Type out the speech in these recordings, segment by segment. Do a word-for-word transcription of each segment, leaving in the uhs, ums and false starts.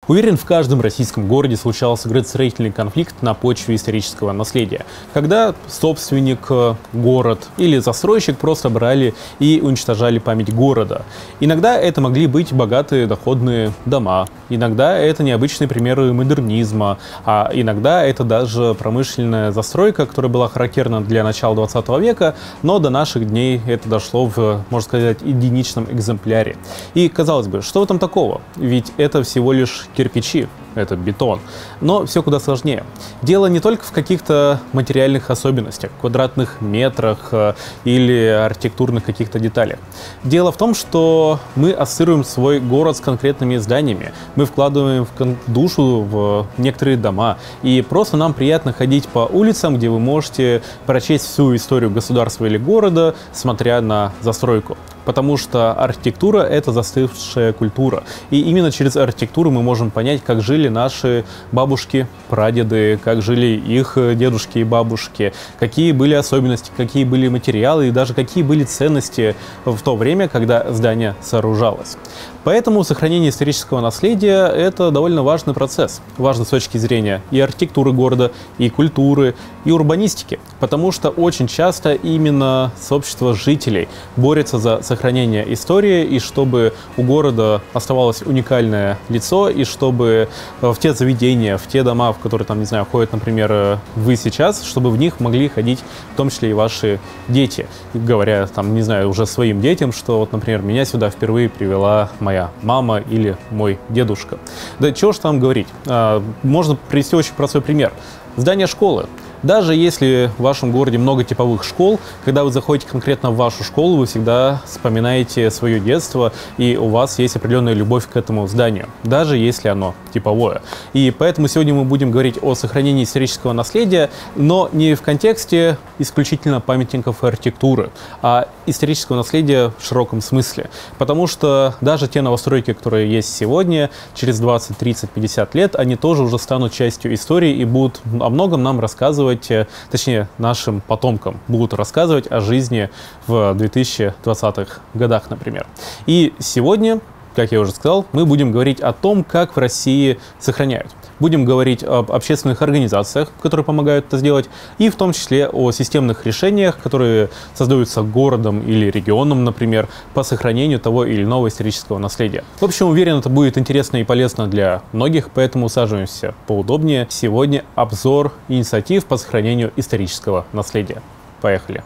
Уверен, в каждом российском городе случался градостроительный конфликт на почве исторического наследия, когда собственник, город или застройщик просто брали и уничтожали память города. Иногда это могли быть богатые доходные дома, иногда это необычные примеры модернизма, а иногда это даже промышленная застройка, которая была характерна для начала двадцатого века, но до наших дней это дошло в, можно сказать, единичном экземпляре. И казалось бы, что в этом такого? Ведь это всего лишь кирпичи, это бетон. Но все куда сложнее. Дело не только в каких-то материальных особенностях, квадратных метрах э, или архитектурных каких-то деталях. Дело в том, что мы ассоциируем свой город с конкретными зданиями. Мы вкладываем в душу в некоторые дома. И просто нам приятно ходить по улицам, где вы можете прочесть всю историю государства или города, смотря на застройку. Потому что архитектура — это застывшая культура. И именно через архитектуру мы можем понять, как жили наши бабушки, прадеды, как жили их дедушки и бабушки, какие были особенности, какие были материалы и даже какие были ценности в то время, когда здание сооружалось. Поэтому сохранение исторического наследия — это довольно важный процесс. Важно с точки зрения и архитектуры города, и культуры, и урбанистики. Потому что очень часто именно сообщество жителей борется за сохранение истории, и чтобы у города оставалось уникальное лицо, и чтобы в те заведения, в те дома, в которые, там, не знаю, ходят, например, вы сейчас, чтобы в них могли ходить в том числе и ваши дети. Говоря, там, не знаю, уже своим детям, что, вот, например, меня сюда впервые привела моя мама или мой дедушка. Да чего ж там говорить? Можно привести очень простой пример. Здание школы. Даже если в вашем городе много типовых школ, когда вы заходите конкретно в вашу школу, вы всегда вспоминаете свое детство, и у вас есть определенная любовь к этому зданию, даже если оно типовое. И поэтому сегодня мы будем говорить о сохранении исторического наследия, но не в контексте исключительно памятников и архитектуры, а исторического наследия в широком смысле. Потому что даже те новостройки, которые есть сегодня, через двадцать, тридцать, пятьдесят лет, они тоже уже станут частью истории и будут о многом нам рассказывать, точнее, нашим потомкам будут рассказывать о жизни в две тысячи двадцатых годах, например. И сегодня, как я уже сказал, мы будем говорить о том, как в России сохраняют. Будем говорить об общественных организациях, которые помогают это сделать, и в том числе о системных решениях, которые создаются городом или регионом, например, по сохранению того или иного исторического наследия. В общем, уверен, это будет интересно и полезно для многих, поэтому усаживаемся поудобнее. Сегодня обзор инициатив по сохранению исторического наследия. Поехали!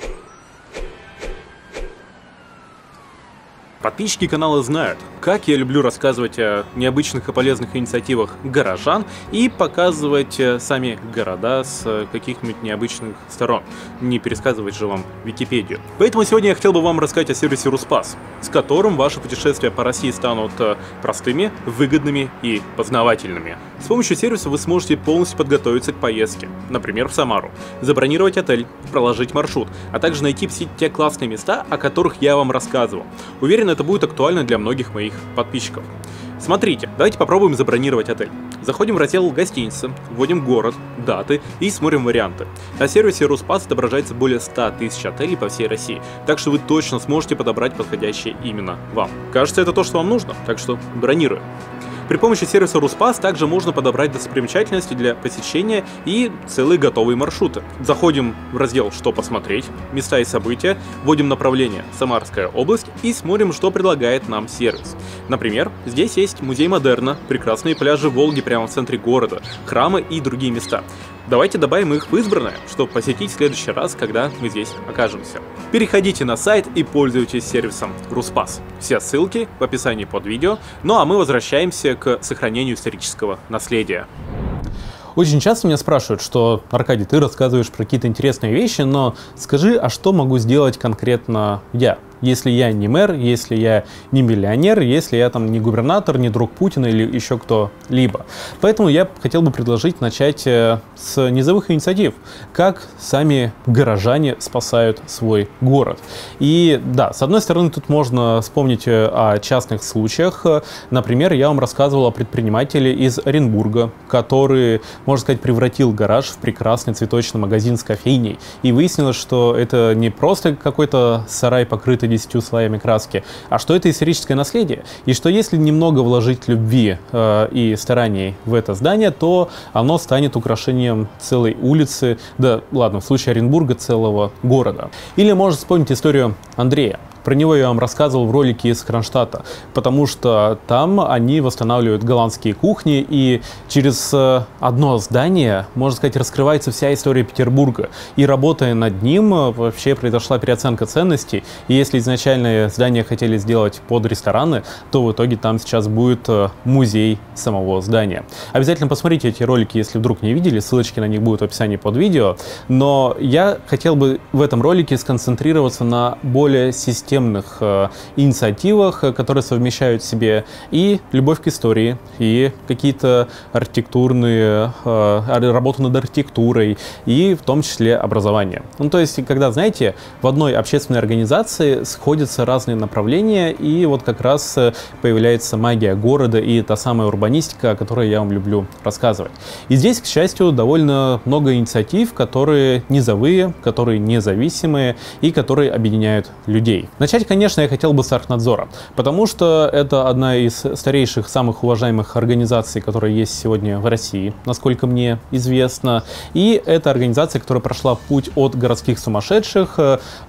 Подписчики канала знают, как я люблю рассказывать о необычных и полезных инициативах горожан и показывать сами города с каких-нибудь необычных сторон. Не пересказывать же вам Википедию. Поэтому сегодня я хотел бы вам рассказать о сервисе Руспас, с которым ваши путешествия по России станут простыми, выгодными и познавательными. С помощью сервиса вы сможете полностью подготовиться к поездке, например, в Самару, забронировать отель, проложить маршрут, а также найти все те классные места, о которых я вам рассказывал. Уверен, это будет актуально для многих моих подписчиков. Смотрите, давайте попробуем забронировать отель. Заходим в раздел «Гостиницы», вводим город, даты и смотрим варианты. На сервисе Руспас отображается более ста тысяч отелей по всей России, так что вы точно сможете подобрать подходящее именно вам. Кажется, это то, что вам нужно, так что бронируем. При помощи сервиса Руспас также можно подобрать достопримечательности для посещения и целые готовые маршруты. Заходим в раздел «Что посмотреть», «Места и события», вводим направление «Самарская область» и смотрим, что предлагает нам сервис. Например, здесь есть музей модерна, прекрасные пляжи Волги прямо в центре города, храмы и другие места. Давайте добавим их в избранное, чтобы посетить в следующий раз, когда мы здесь окажемся. Переходите на сайт и пользуйтесь сервисом Руспас. Все ссылки в описании под видео. Ну а мы возвращаемся к сохранению исторического наследия. Очень часто меня спрашивают, что, Аркадий, ты рассказываешь про какие-то интересные вещи, но скажи, а что могу сделать конкретно я? Если я не мэр, если я не миллионер, если я там не губернатор, не друг Путина или еще кто-либо. Поэтому я хотел бы предложить начать с низовых инициатив, как сами горожане спасают свой город. И да, с одной стороны, тут можно вспомнить о частных случаях. Например, я вам рассказывал о предпринимателе из Оренбурга, который, можно сказать, превратил гараж в прекрасный цветочный магазин с кофейней. И выяснилось, что это не просто какой-то сарай, покрытый десятью слоями краски, а что это историческое наследие, и что если немного вложить любви э, и стараний в это здание, то оно станет украшением целой улицы, да ладно, в случае Оренбурга целого города. Или можно вспомнить историю Андрея. Про него я вам рассказывал в ролике из Кронштадта, потому что там они восстанавливают голландские кухни, и через одно здание, можно сказать, раскрывается вся история Петербурга. И работая над ним, вообще произошла переоценка ценностей. И если изначально здание хотели сделать под рестораны, то в итоге там сейчас будет музей самого здания. Обязательно посмотрите эти ролики, если вдруг не видели, ссылочки на них будут в описании под видео. Но я хотел бы в этом ролике сконцентрироваться на более системных Э, инициативах, которые совмещают в себе и любовь к истории, и какие-то архитектурные, э, работу над архитектурой, и в том числе образование. Ну, то есть, когда, знаете, в одной общественной организации сходятся разные направления, и вот как раз появляется магия города и та самая урбанистика, о которой я вам люблю рассказывать. И здесь, к счастью, довольно много инициатив, которые низовые, которые независимые и которые объединяют людей. Начать, конечно, я хотел бы с Архнадзора, потому что это одна из старейших, самых уважаемых организаций, которая есть сегодня в России, насколько мне известно. И это организация, которая прошла путь от городских сумасшедших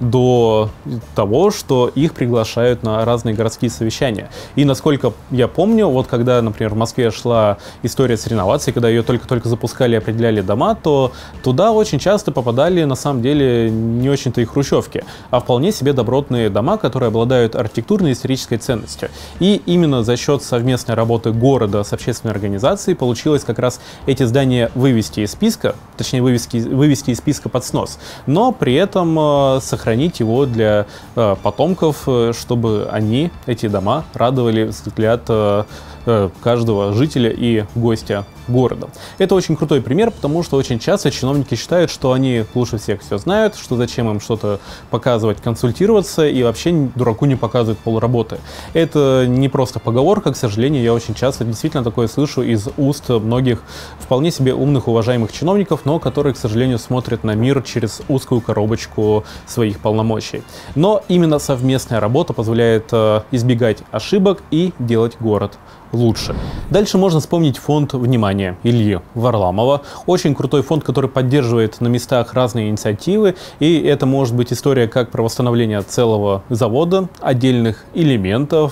до того, что их приглашают на разные городские совещания. И насколько я помню, вот когда, например, в Москве шла история с реновацией, когда ее только-только запускали и определяли дома, то туда очень часто попадали, на самом деле, не очень-то и хрущевки, а вполне себе добротные дома, которые обладают архитектурной и исторической ценностью. И именно за счет совместной работы города с общественной организацией получилось как раз эти здания вывести из списка, точнее вывести, вывести из списка под снос, но при этом э, сохранить его для э, потомков, э, чтобы они, эти дома, радовали взгляд э, э, каждого жителя и гостя города. Это очень крутой пример, потому что очень часто чиновники считают, что они лучше всех все знают, что зачем им что-то показывать, консультироваться, и вообще дураку не показывают полработы. Это не просто поговорка, к сожалению, я очень часто действительно такое слышу из уст многих вполне себе умных, уважаемых чиновников, но которые, к сожалению, смотрят на мир через узкую коробочку своих полномочий. Но именно совместная работа позволяет э, избегать ошибок и делать город лучше. Дальше можно вспомнить фонд внимания Ильи Варламова. Очень крутой фонд, который поддерживает на местах разные инициативы. И это может быть история как про восстановление целого завода, отдельных элементов,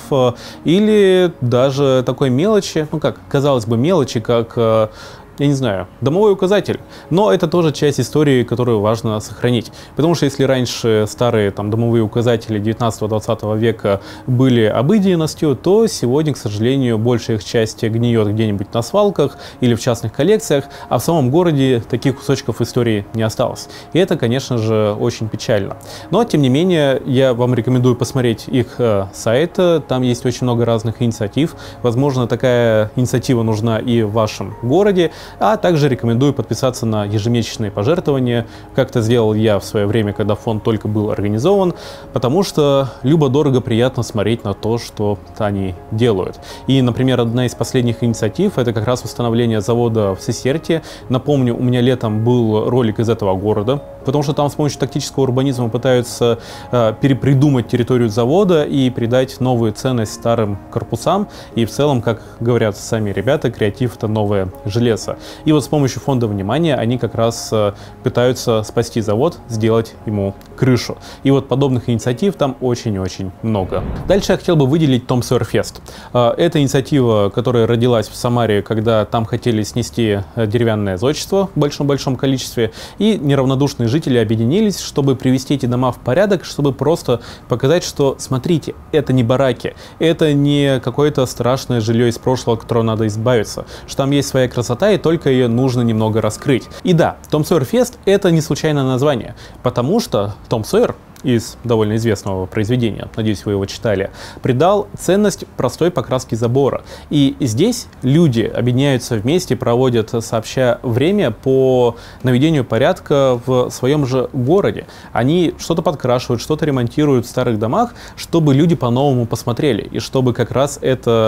или даже такой мелочи, ну как, казалось бы, мелочи, как... я не знаю, домовой указатель. Но это тоже часть истории, которую важно сохранить. Потому что если раньше старые там, домовые указатели девятнадцатого-двадцатого века были обыденностью, то сегодня, к сожалению, большая их часть гниет где-нибудь на свалках или в частных коллекциях, а в самом городе таких кусочков истории не осталось. И это, конечно же, очень печально. Но, тем не менее, я вам рекомендую посмотреть их э, сайт. Там есть очень много разных инициатив. Возможно, такая инициатива нужна и в вашем городе. А также рекомендую подписаться на ежемесячные пожертвования, как это сделал я в свое время, когда фонд только был организован, потому что любо-дорого приятно смотреть на то, что они делают. И, например, одна из последних инициатив — это как раз восстановление завода в Сесерте. Напомню, у меня летом был ролик из этого города, потому что там с помощью тактического урбанизма пытаются э, перепридумать территорию завода и придать новую ценность старым корпусам. И в целом, как говорят сами ребята, креатив — это новое железо. И вот с помощью фонда внимания они как раз э, пытаются спасти завод, сделать ему крышу. И вот подобных инициатив там очень-очень много. Дальше я хотел бы выделить Том Сойер Фест. Э, это инициатива, которая родилась в Самаре, когда там хотели снести деревянное зодчество в большом-большом количестве, и неравнодушные жители объединились, чтобы привести эти дома в порядок, чтобы просто показать, что, смотрите, это не бараки, это не какое-то страшное жилье из прошлого, от которого надо избавиться, что там есть своя красота, и только ее нужно немного раскрыть. И да, Том Сойер Фест — это не случайное название, потому что Том Сойер из довольно известного произведения, надеюсь, вы его читали, придал ценность простой покраски забора. И здесь люди объединяются вместе, проводят сообща время по наведению порядка в своем же городе. Они что-то подкрашивают, что-то ремонтируют в старых домах, чтобы люди по-новому посмотрели, и чтобы как раз это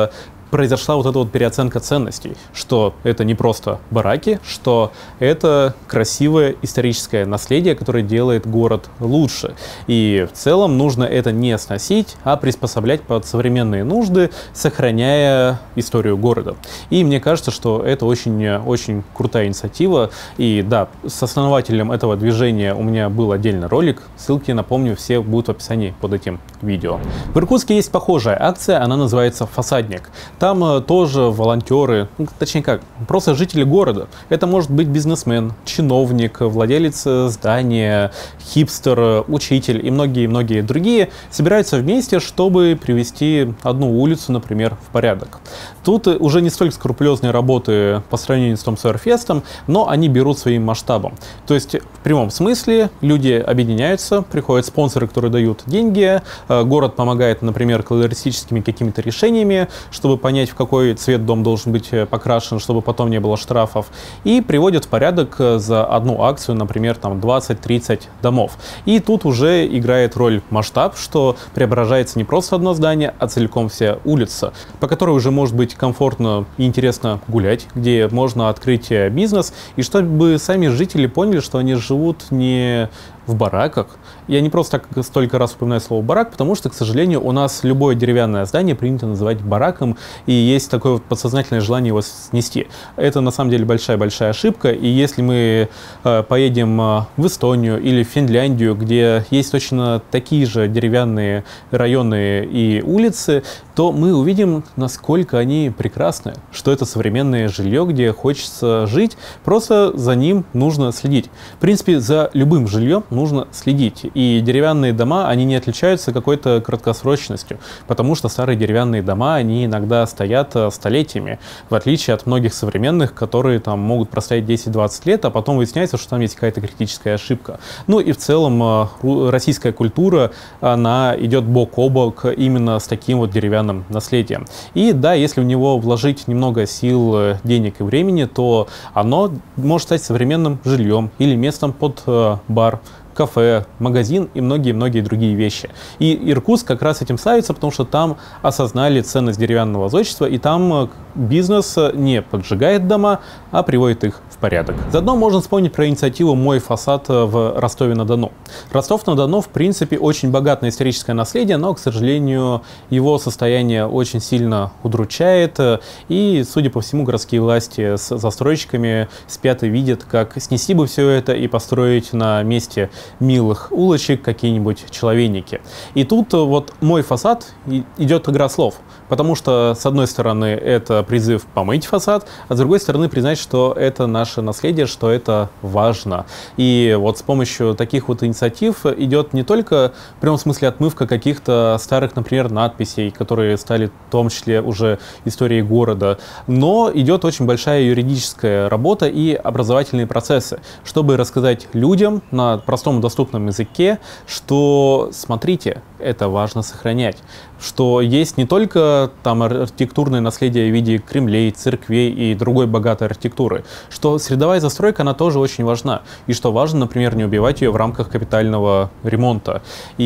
произошла вот эта вот переоценка ценностей, что это не просто бараки, что это красивое историческое наследие, которое делает город лучше. И в целом нужно это не сносить, а приспособлять под современные нужды, сохраняя историю города. И мне кажется, что это очень-очень крутая инициатива. И да, с основателем этого движения у меня был отдельный ролик. Ссылки, напомню, все будут в описании под этим видео. В Иркутске есть похожая акция, она называется «Фасадник». Там э, тоже волонтеры, ну, точнее как, просто жители города. Это может быть бизнесмен, чиновник, владелец здания, хипстер, учитель и многие-многие другие собираются вместе, чтобы привести одну улицу, например, в порядок. Тут уже не столько скрупулезные работы по сравнению с Том Сойер Фестом, но они берут своим масштабом. То есть в прямом смысле люди объединяются, приходят спонсоры, которые дают деньги, город помогает, например, колористическими какими-то решениями, чтобы понять, в какой цвет дом должен быть покрашен, чтобы потом не было штрафов, и приводят в порядок за одну акцию, например, там двадцать-тридцать домов. И тут уже играет роль масштаб, что преображается не просто одно здание, а целиком вся улица, по которой уже может быть комфортно и интересно гулять, где можно открыть бизнес, и чтобы сами жители поняли, что они живут не в бараках. Я не просто так столько раз упоминаю слово барак, потому что, к сожалению, у нас любое деревянное здание принято называть бараком, и есть такое вот подсознательное желание его снести. Это на самом деле большая-большая ошибка, и если мы э, поедем э, в Эстонию или в Финляндию, где есть точно такие же деревянные районы и улицы, то мы увидим, насколько они прекрасны, что это современное жилье, где хочется жить, просто за ним нужно следить. В принципе, за любым жильем нужно следить. И деревянные дома, они не отличаются какой-то краткосрочностью, потому что старые деревянные дома, они иногда стоят столетиями, в отличие от многих современных, которые там могут простоять десять-двадцать лет, а потом выясняется, что там есть какая-то критическая ошибка. Ну и в целом российская культура, она идет бок о бок именно с таким вот деревянным наследием. И да, если в него вложить немного сил, денег и времени, то оно может стать современным жильем или местом под бар, кафе, магазин и многие-многие другие вещи. И Иркутск как раз этим славится, потому что там осознали ценность деревянного зодчества, и там бизнес не поджигает дома, а приводит их в порядок. Заодно можно вспомнить про инициативу «Мой фасад» в Ростове-на-Дону. Ростов-на-Дону, в принципе, очень богатое историческое наследие, но, к сожалению, его состояние очень сильно удручает, и, судя по всему, городские власти с застройщиками спят и видят, как снести бы все это и построить на месте милых улочек какие-нибудь человейники. И тут вот «Мой фасад» идет игра слов, потому что, с одной стороны, это призыв помыть фасад, а с другой стороны, признать, что это наше наследие, что это важно. И вот с помощью таких вот инициатив идет не только в прямом смысле отмывка каких-то старых, например, надписей, которые стали в том числе уже историей города, но идет очень большая юридическая работа и образовательные процессы, чтобы рассказать людям на простом доступном языке, что, смотрите, это важно сохранять, что есть не только там архитектурное наследие в виде Кремлей, церквей и другой богатой архитектуры, что средовая застройка, она тоже очень важна, и что важно, например, не убивать ее в рамках капитального ремонта.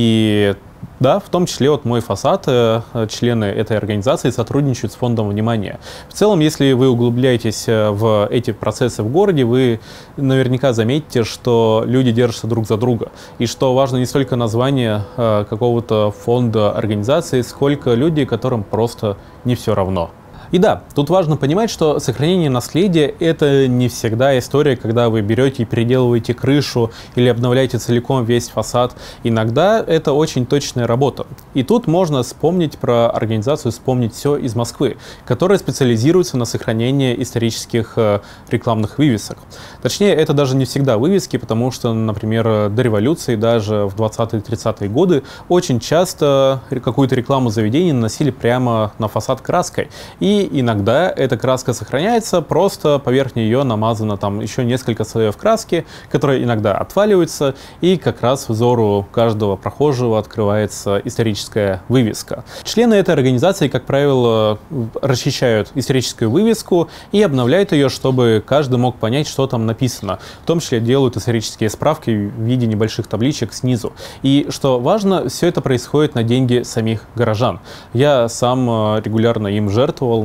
И да, в том числе вот «Мой фасад», члены этой организации сотрудничают с фондом «Внимание». В целом, если вы углубляетесь в эти процессы в городе, вы наверняка заметите, что люди держатся друг за друга. И что важно не столько название какого-то фонда, организации, сколько люди, которым просто не все равно. И да, тут важно понимать, что сохранение наследия – это не всегда история, когда вы берете и переделываете крышу или обновляете целиком весь фасад. Иногда это очень точная работа. И тут можно вспомнить про организацию «Вспомнить все» из Москвы, которая специализируется на сохранении исторических рекламных вывесок. Точнее, это даже не всегда вывески, потому что, например, до революции, даже в двадцатые-тридцатые годы, очень часто какую-то рекламу заведений наносили прямо на фасад краской. И иногда эта краска сохраняется, просто поверх нее намазано там еще несколько слоев краски, которые иногда отваливаются, и как раз взору каждого прохожего открывается историческая вывеска. Члены этой организации, как правило, расчищают историческую вывеску и обновляют ее, чтобы каждый мог понять, что там написано. В том числе делают исторические справки в виде небольших табличек снизу. И что важно, все это происходит на деньги самих горожан. Я сам регулярно им жертвовал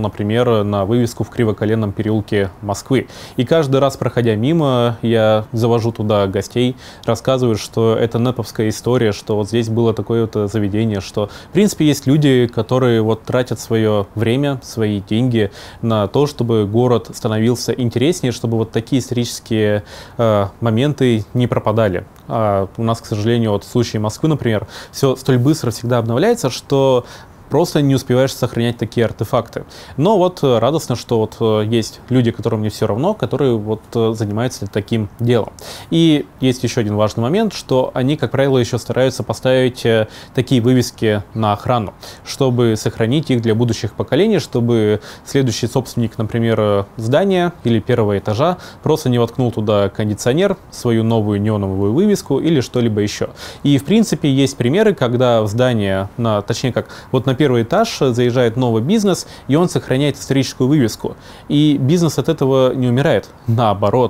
например, на вывеску в Кривоколенном переулке Москвы. И каждый раз, проходя мимо, я завожу туда гостей, рассказываю, что это нэповская история, что вот здесь было такое вот заведение, что, в принципе, есть люди, которые вот тратят свое время, свои деньги на то, чтобы город становился интереснее, чтобы вот такие исторические э, моменты не пропадали. А у нас, к сожалению, вот в случае Москвы, например, все столь быстро всегда обновляется, что просто не успеваешь сохранять такие артефакты. Но вот радостно, что вот есть люди, которым не все равно, которые вот занимаются таким делом. И есть еще один важный момент, что они, как правило, еще стараются поставить такие вывески на охрану, чтобы сохранить их для будущих поколений, чтобы следующий собственник, например, здания или первого этажа просто не воткнул туда кондиционер, свою новую неоновую вывеску или что-либо еще. И, в принципе, есть примеры, когда в здание, на, точнее как, вот на первый этаж заезжает новый бизнес, и он сохраняет историческую вывеску. И бизнес от этого не умирает. Наоборот,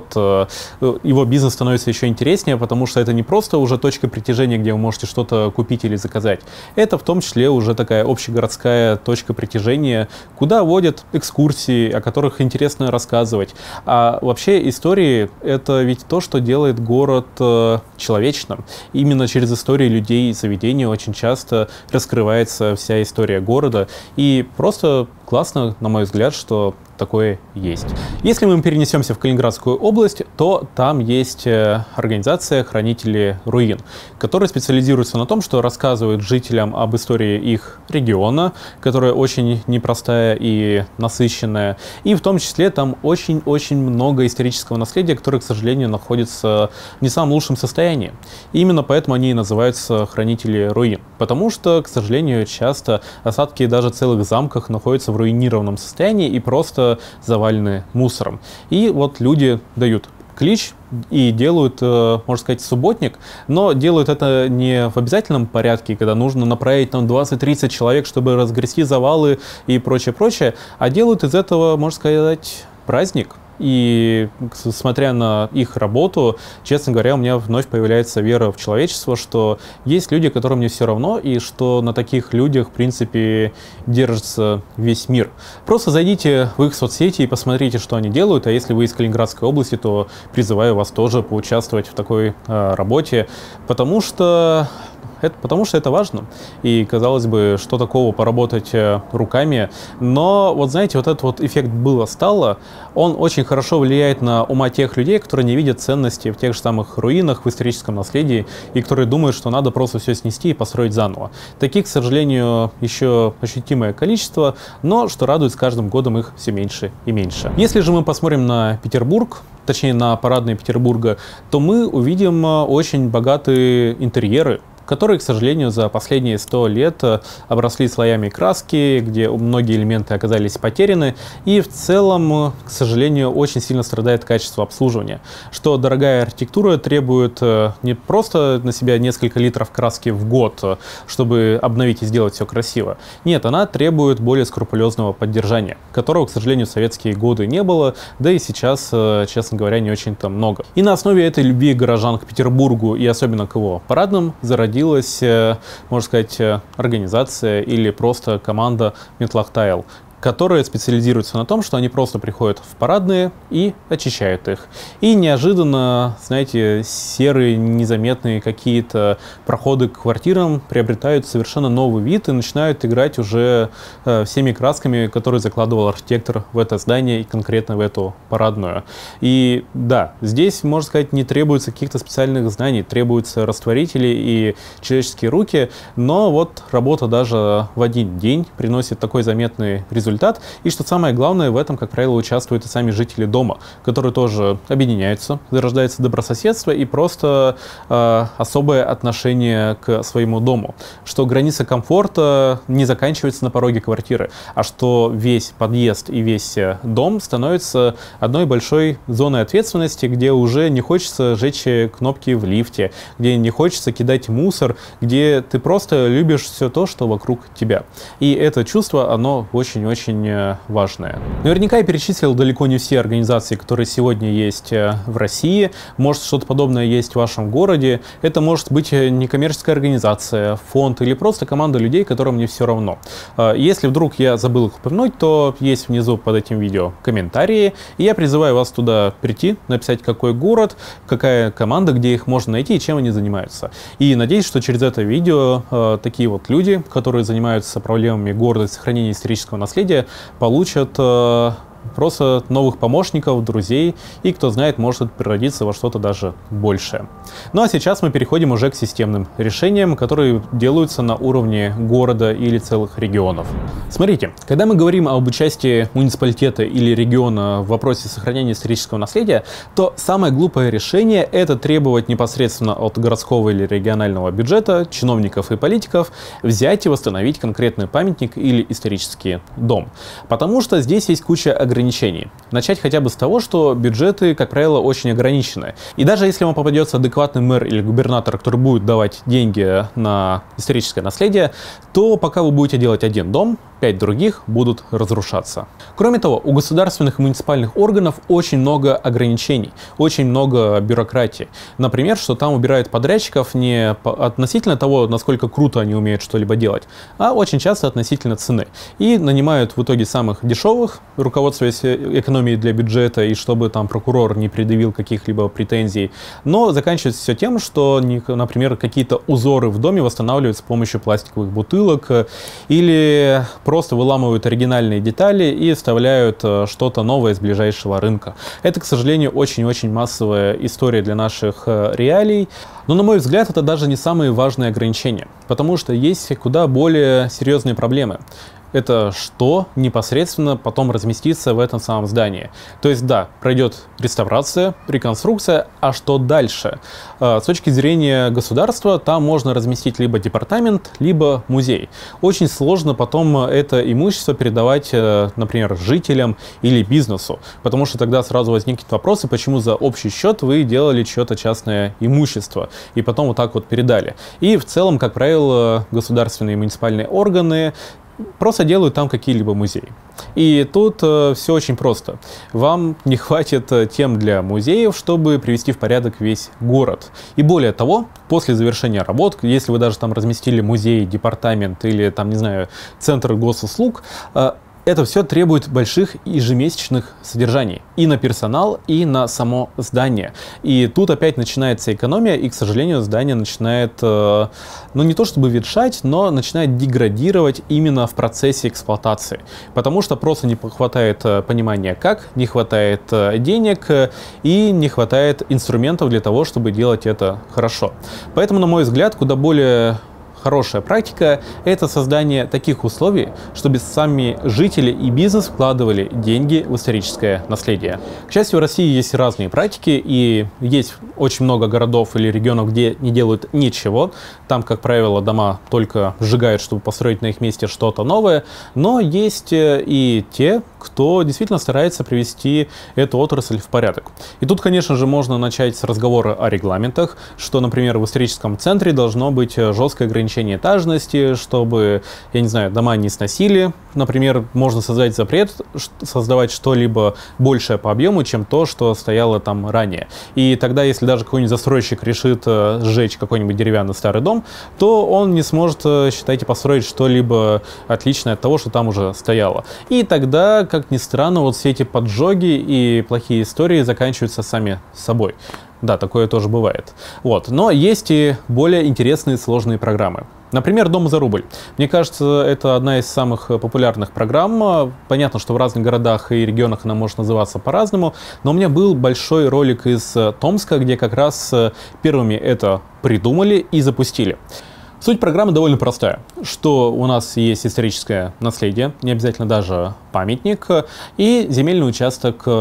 его бизнес становится еще интереснее, потому что это не просто уже точка притяжения, где вы можете что-то купить или заказать. Это в том числе уже такая общегородская точка притяжения, куда водят экскурсии, о которых интересно рассказывать. А вообще истории — это ведь то, что делает город человечным. Именно через истории людей и заведений очень часто раскрывается вся история история города, и просто классно, на мой взгляд, что такое есть. Если мы перенесемся в Калининградскую область, то там есть организация «Хранители руин», которая специализируется на том, что рассказывает жителям об истории их региона, которая очень непростая и насыщенная. И в том числе там очень-очень много исторического наследия, которое, к сожалению, находится в не самом лучшем состоянии. И именно поэтому они и называются «Хранители руин». Потому что, к сожалению, часто осадки даже целых замков находятся в руинированном состоянии и просто завалены мусором. И вот люди дают клич и делают, можно сказать, субботник, но делают это не в обязательном порядке, когда нужно направить там двадцать-тридцать человек, чтобы разгрести завалы и прочее-прочее, а делают из этого, можно сказать, праздник. И смотря на их работу, честно говоря, у меня вновь появляется вера в человечество, что есть люди, которым не все равно, и что на таких людях, в принципе, держится весь мир. Просто зайдите в их соцсети и посмотрите, что они делают, а если вы из Калининградской области, то призываю вас тоже поучаствовать в такой э, работе, потому что... Это потому что это важно. И, казалось бы, что такого поработать руками. Но, вот знаете, вот этот вот эффект было-стало, он очень хорошо влияет на ума тех людей, которые не видят ценности в тех же самых руинах, в историческом наследии, и которые думают, что надо просто все снести и построить заново. Таких, к сожалению, еще ощутимое количество, но, что радует, с каждым годом их все меньше и меньше. Если же мы посмотрим на Петербург, точнее на парадные Петербурга, то мы увидим очень богатые интерьеры, которые, к сожалению, за последние сто лет обросли слоями краски, где многие элементы оказались потеряны, и в целом, к сожалению, очень сильно страдает качество обслуживания, что дорогая архитектура требует не просто на себя несколько литров краски в год, чтобы обновить и сделать все красиво. Нет, она требует более скрупулезного поддержания, которого, к сожалению, в советские годы не было, да и сейчас, честно говоря, не очень-то много. И на основе этой любви горожан к Петербургу и особенно к его парадным зародилась, можно сказать, организация или просто команда Метлахтайл, которые специализируются на том, что они просто приходят в парадные и очищают их. И неожиданно, знаете, серые, незаметные какие-то проходы к квартирам приобретают совершенно новый вид и начинают играть уже э, всеми красками, которые закладывал архитектор в это здание и конкретно в эту парадную. И да, здесь, можно сказать, не требуется каких-то специальных знаний, требуются растворители и человеческие руки, но вот работа даже в один день приносит такой заметный результат. Результат. И что самое главное, в этом, как правило, участвуют и сами жители дома, которые тоже объединяются, зарождается добрососедство и просто э, особое отношение к своему дому. Что граница комфорта не заканчивается на пороге квартиры, а что весь подъезд и весь дом становится одной большой зоной ответственности, где уже не хочется жечь кнопки в лифте, где не хочется кидать мусор, где ты просто любишь все то, что вокруг тебя. И это чувство, оно очень-очень очень-очень важное. Наверняка я перечислил далеко не все организации, которые сегодня есть в России. Может, что-то подобное есть в вашем городе. Это может быть некоммерческая организация, фонд или просто команда людей, которым не все равно. Если вдруг я забыл их упомянуть, то есть внизу под этим видео комментарии. И я призываю вас туда прийти, написать, какой город, какая команда, где их можно найти и чем они занимаются. И надеюсь, что через это видео э, такие вот люди, которые занимаются проблемами города и сохранения исторического наследия, получат э, просто новых помощников, друзей, и, кто знает, может это превратиться во что-то даже большее. Ну а сейчас мы переходим уже к системным решениям, которые делаются на уровне города или целых регионов. Смотрите, когда мы говорим об участии муниципалитета или региона в вопросе сохранения исторического наследия, то самое глупое решение – это требовать непосредственно от городского или регионального бюджета, чиновников и политиков взять и восстановить конкретный памятник или исторический дом. Потому что здесь есть куча ограничений. ограничений. Начать хотя бы с того, что бюджеты, как правило, очень ограничены. И даже если вам попадется адекватный мэр или губернатор, который будет давать деньги на историческое наследие, то пока вы будете делать один дом, пять других будут разрушаться. Кроме того, у государственных и муниципальных органов очень много ограничений, очень много бюрократии. Например, что там убирают подрядчиков не относительно того, насколько круто они умеют что-либо делать, а очень часто относительно цены. И нанимают в итоге самых дешевых, руководствуясь экономией для бюджета, и чтобы там прокурор не предъявил каких-либо претензий. Но заканчивается все тем, что, например, какие-то узоры в доме восстанавливают с помощью пластиковых бутылок или просто выламывают оригинальные детали и вставляют что-то новое из ближайшего рынка. Это, к сожалению, очень-очень массовая история для наших реалий. Но, на мой взгляд, это даже не самые важные ограничения, потому что есть куда более серьезные проблемы. Это что непосредственно потом разместится в этом самом здании. То есть, да, пройдет реставрация, реконструкция, а что дальше? С точки зрения государства, там можно разместить либо департамент, либо музей. Очень сложно потом это имущество передавать, например, жителям или бизнесу, потому что тогда сразу возникнут вопросы, почему за общий счет вы делали чье-то частное имущество, и потом вот так вот передали. И в целом, как правило, государственные и муниципальные органы просто делают там какие-либо музеи. И тут э, все очень просто. Вам не хватит тем для музеев, чтобы привести в порядок весь город. И более того, после завершения работ, если вы даже там разместили музей, департамент или там, не знаю, центр госуслуг, э, это все требует больших ежемесячных содержаний и на персонал, и на само здание. И тут опять начинается экономия, и, к сожалению, здание начинает, ну не то чтобы ветшать, но начинает деградировать именно в процессе эксплуатации. Потому что просто не хватает понимания как, не хватает денег и не хватает инструментов для того, чтобы делать это хорошо. Поэтому, на мой взгляд, куда более хорошая практика – это создание таких условий, чтобы сами жители и бизнес вкладывали деньги в историческое наследие. К счастью, в России есть разные практики, и есть очень много городов или регионов, где не делают ничего. Там, как правило, дома только сжигают, чтобы построить на их месте что-то новое. Но есть и те, кто действительно старается привести эту отрасль в порядок. И тут, конечно же, можно начать с разговора о регламентах, что, например, в историческом центре должно быть жесткое ограничение этажности, чтобы, я не знаю, дома не сносили. Например, можно создать запрет создавать что-либо большее по объему, чем то, что стояло там ранее. И тогда, если даже какой-нибудь застройщик решит сжечь какой-нибудь деревянный старый дом, то он не сможет, считайте, построить что-либо отличное от того, что там уже стояло. И тогда, как ни странно, вот все эти поджоги и плохие истории заканчиваются сами собой. Да, такое тоже бывает. Вот. Но есть и более интересные сложные программы. Например, «Дом за рубль». Мне кажется, это одна из самых популярных программ. Понятно, что в разных городах и регионах она может называться по-разному, но у меня был большой ролик из Томска, где как раз первыми это придумали и запустили. Суть программы довольно простая, что у нас есть историческое наследие, не обязательно даже памятник, и земельный участок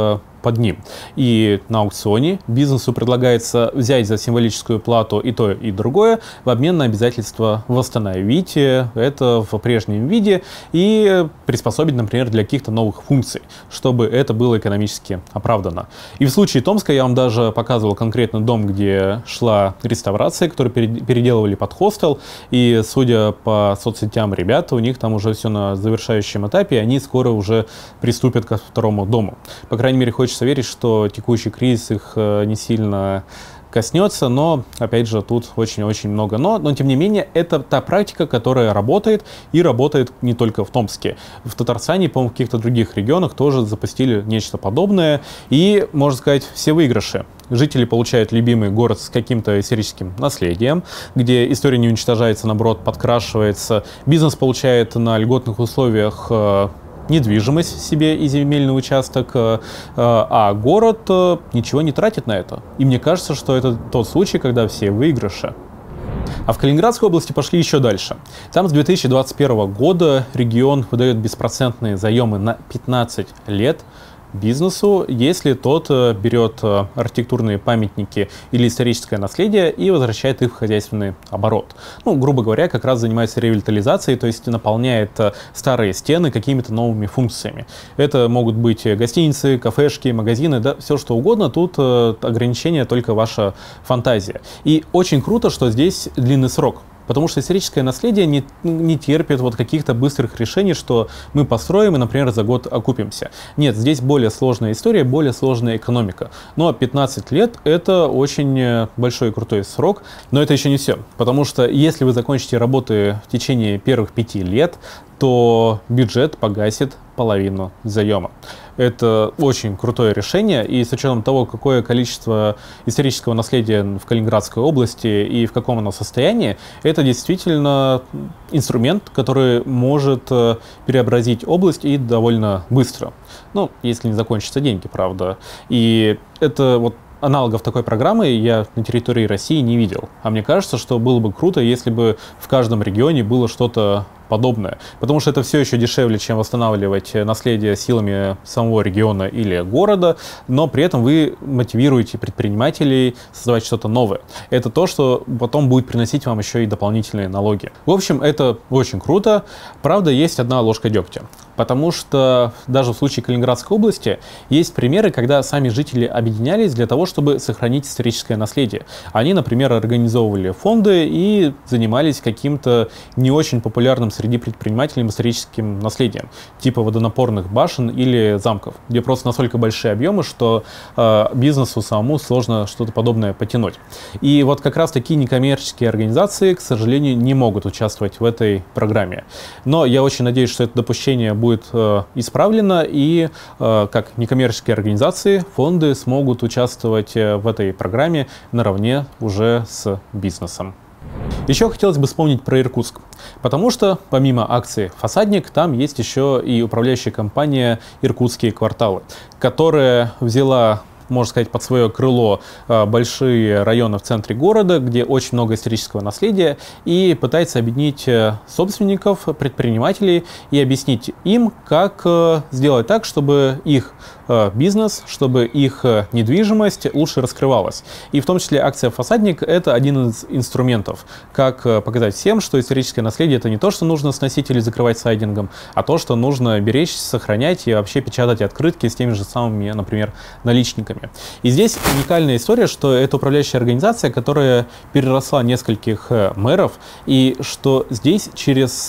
под ним. И на аукционе бизнесу предлагается взять за символическую плату и то, и другое в обмен на обязательство восстановить это в прежнем виде и приспособить, например, для каких-то новых функций, чтобы это было экономически оправдано. И в случае Томска я вам даже показывал конкретно дом, где шла реставрация, который переделывали под хостел, и судя по соцсетям ребята, у них там уже все на завершающем этапе, и они скоро уже приступят ко второму дому. По крайней мере, хочется верить, что текущий кризис их не сильно коснется, но, опять же, тут очень-очень много но, но, тем не менее, это та практика, которая работает, и работает не только в Томске. В Татарстане, по-моему, в каких-то других регионах тоже запустили нечто подобное, и, можно сказать, все выигрыши. Жители получают любимый город с каким-то историческим наследием, где история не уничтожается, наоборот, подкрашивается. Бизнес получает на льготных условиях недвижимость себе и земельный участок, а город ничего не тратит на это. И мне кажется, что это тот случай, когда все выигрыши. А в Калининградской области пошли еще дальше. Там с две тысячи двадцать первого года регион выдает беспроцентные заемы на пятнадцать лет бизнесу, если тот берет архитектурные памятники или историческое наследие и возвращает их в хозяйственный оборот. Ну, грубо говоря, как раз занимается ревитализацией, то есть наполняет старые стены какими-то новыми функциями. Это могут быть гостиницы, кафешки, магазины, да, все что угодно. Тут ограничение только ваша фантазия. И очень круто, что здесь длинный срок. Потому что историческое наследие не, не терпит вот каких-то быстрых решений, что мы построим и, например, за год окупимся. Нет, здесь более сложная история, более сложная экономика. Но пятнадцать лет – это очень большой и крутой срок. Но это еще не все. Потому что если вы закончите работы в течение первых пяти лет, то бюджет погасит половину заема. Это очень крутое решение, и с учетом того, какое количество исторического наследия в Калининградской области и в каком оно состоянии, это действительно инструмент, который может преобразить область и довольно быстро. Ну, если не закончатся деньги, правда. И это вот аналогов такой программы я на территории России не видел. А мне кажется, что было бы круто, если бы в каждом регионе было что-то подобное. Потому что это все еще дешевле, чем восстанавливать наследие силами самого региона или города, но при этом вы мотивируете предпринимателей создавать что-то новое. Это то, что потом будет приносить вам еще и дополнительные налоги. В общем, это очень круто. Правда, есть одна ложка дегтя. Потому что даже в случае Калининградской области есть примеры, когда сами жители объединялись для того, чтобы сохранить историческое наследие. Они, например, организовывали фонды и занимались каким-то не очень популярным среди предпринимателей историческим наследием, типа водонапорных башен или замков, где просто настолько большие объемы, что э, бизнесу самому сложно что-то подобное потянуть. И вот как раз такие некоммерческие организации, к сожалению, не могут участвовать в этой программе. Но я очень надеюсь, что это допущение будет э, исправлено, и э, как некоммерческие организации, фонды смогут участвовать в этой программе наравне уже с бизнесом. Еще хотелось бы вспомнить про Иркутск, потому что помимо акции «Фасадник» там есть еще и управляющая компания «Иркутские кварталы», которая взяла, можно сказать, под свое крыло большие районы в центре города, где очень много исторического наследия, и пытается объединить собственников, предпринимателей и объяснить им, как сделать так, чтобы их бизнес, чтобы их недвижимость лучше раскрывалась. И в том числе акция «Фасадник» — это один из инструментов, как показать всем, что историческое наследие — это не то, что нужно сносить или закрывать сайдингом, а то, что нужно беречь, сохранять и вообще печатать открытки с теми же самыми, например, наличниками. И здесь уникальная история, что это управляющая организация, которая переросла нескольких мэров, и что здесь через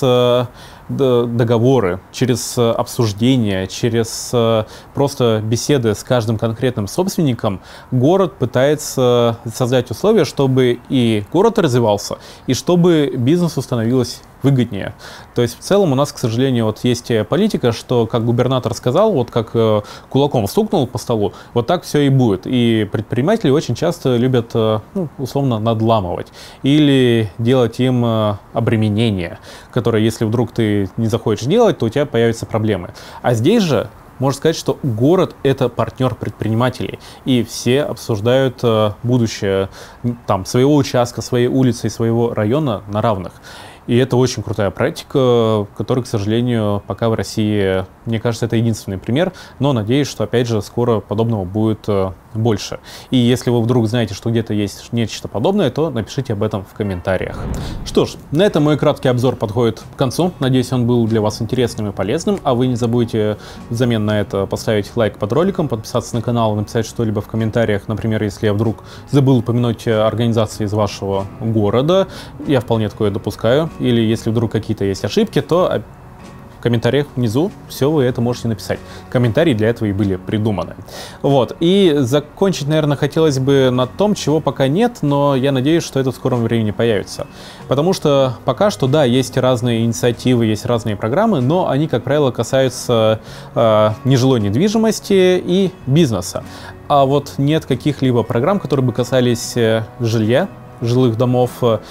договоры, через обсуждения, через просто беседы с каждым конкретным собственником город пытается создать условия, чтобы и город развивался, и чтобы бизнесу становилось выгоднее. То есть в целом у нас, к сожалению, вот есть политика, что как губернатор сказал, вот как э, кулаком стукнул по столу, вот так все и будет. И предприниматели очень часто любят, э, ну, условно, надламывать или делать им э, обременение, которое, если вдруг ты не захочешь делать, то у тебя появятся проблемы. А здесь же можно сказать, что город — это партнер предпринимателей, и все обсуждают э, будущее там, своего участка, своей улицы и своего района на равных. И это очень крутая практика, которой, к сожалению, пока в России мне кажется, это единственный пример, но надеюсь, что, опять же, скоро подобного будет э, больше. И если вы вдруг знаете, что где-то есть нечто подобное, то напишите об этом в комментариях. Что ж, на этом мой краткий обзор подходит к концу. Надеюсь, он был для вас интересным и полезным, а вы не забудьте взамен на это поставить лайк под роликом, подписаться на канал, написать что-либо в комментариях, например, если я вдруг забыл упомянуть организации из вашего города, я вполне такое допускаю, или если вдруг какие-то есть ошибки, то в комментариях внизу все вы это можете написать. Комментарии для этого и были придуманы. Вот. И закончить, наверное, хотелось бы на том, чего пока нет, но я надеюсь, что это в скором времени появится. Потому что пока что, да, есть разные инициативы, есть разные программы, но они, как правило, касаются э, нежилой недвижимости и бизнеса. А вот нет каких-либо программ, которые бы касались э, жилья, жилых домов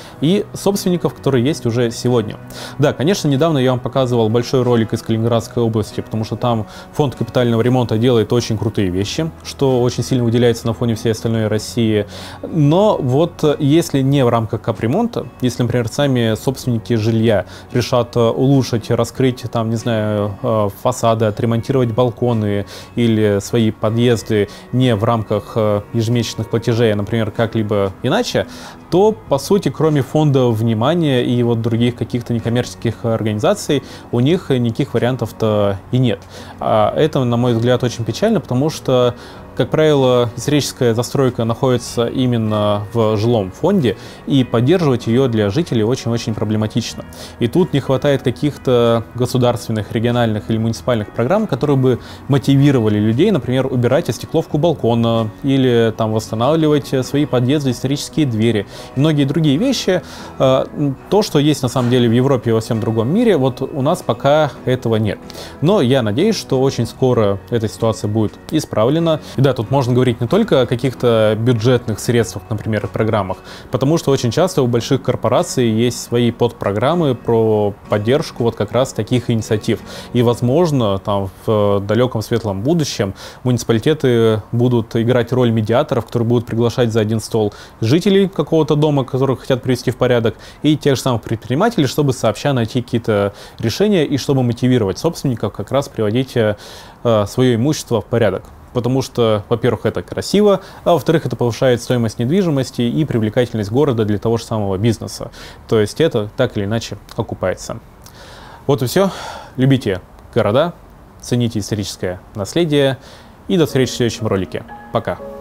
и собственников, которые есть уже сегодня. Да, конечно, недавно я вам показывал большой ролик из Калининградской области, потому что там фонд капитального ремонта делает очень крутые вещи, что очень сильно выделяется на фоне всей остальной России. Но вот если не в рамках капремонта, если, например, сами собственники жилья решат улучшить, раскрыть, там, не знаю, фасады, отремонтировать балконы или свои подъезды не в рамках ежемесячных платежей, а, например, как-либо иначе, то, по сути, кроме фонда внимания и вот других каких-то некоммерческих организаций, у них никаких вариантов-то и нет. А это, на мой взгляд, очень печально, потому что, как правило, историческая застройка находится именно в жилом фонде, и поддерживать ее для жителей очень-очень проблематично. И тут не хватает каких-то государственных, региональных или муниципальных программ, которые бы мотивировали людей, например, убирать остекловку балкона или там восстанавливать свои подъезды, исторические двери и многие другие вещи. То, что есть на самом деле в Европе и во всем другом мире, вот у нас пока этого нет. Но я надеюсь, что очень скоро эта ситуация будет исправлена. Да, тут можно говорить не только о каких-то бюджетных средствах, например, и программах, потому что очень часто у больших корпораций есть свои подпрограммы про поддержку вот как раз таких инициатив. И, возможно, там в далеком светлом будущем муниципалитеты будут играть роль медиаторов, которые будут приглашать за один стол жителей какого-то дома, которых хотят привести в порядок, и тех же самых предпринимателей, чтобы сообща найти какие-то решения и чтобы мотивировать собственников как раз приводить э, свое имущество в порядок. Потому что, во-первых, это красиво, а во-вторых, это повышает стоимость недвижимости и привлекательность города для того же самого бизнеса. То есть это так или иначе окупается. Вот и все. Любите города, цените историческое наследие и до встречи в следующем ролике. Пока.